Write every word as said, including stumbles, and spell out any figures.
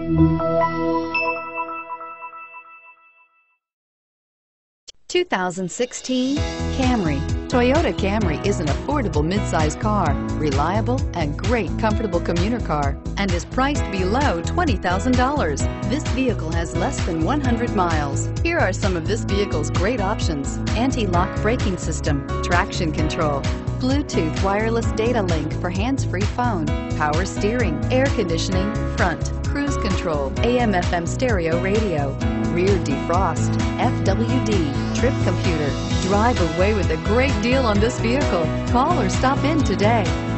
two thousand sixteen Camry. Toyota Camry is an affordable midsize car, reliable and great comfortable commuter car, and is priced below twenty thousand dollars. This vehicle has less than one hundred miles. Here are some of this vehicle's great options: anti-lock braking system, traction control, Bluetooth wireless data link for hands-free phone, power steering, air conditioning, front, cruise control, A M F M stereo radio, rear defrost, F W D, trip computer. Drive away with a great deal on this vehicle. Call or stop in today.